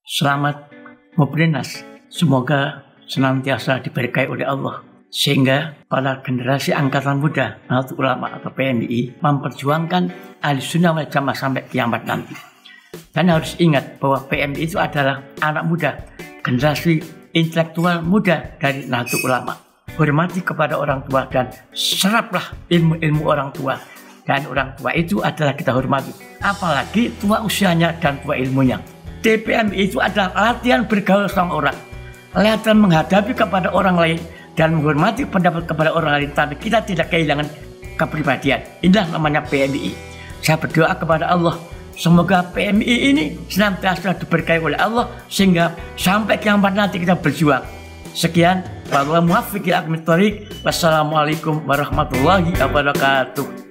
Selamat Mubrinas, semoga senantiasa diberkahi oleh Allah sehingga pada generasi angkatan muda Nahdlatul Ulama atau PMI memperjuangkan Ahlussunnah wal Jamaah sampai kiamat nanti. Dan harus ingat bahwa PMI itu adalah anak muda, generasi intelektual muda dari Nahdlatul Ulama. Hormati kepada orang tua dan seraplah ilmu-ilmu orang tua. Dan orang tua itu adalah kita hormati, apalagi tua usianya dan tua ilmunya. TPMI itu adalah latihan bergaul sama orang, latihan menghadapi kepada orang lain dan menghormati pendapat kepada orang lain, tapi kita tidak kehilangan kepribadian. Inilah namanya PMI. Saya berdoa kepada Allah, semoga PMI ini senantiasa diberkahi oleh Allah sehingga sampai kiamat nanti kita berjuang. Sekian, wallahu muwaffiq ila aqwamit thoriq. Wassalamualaikum warahmatullahi wabarakatuh.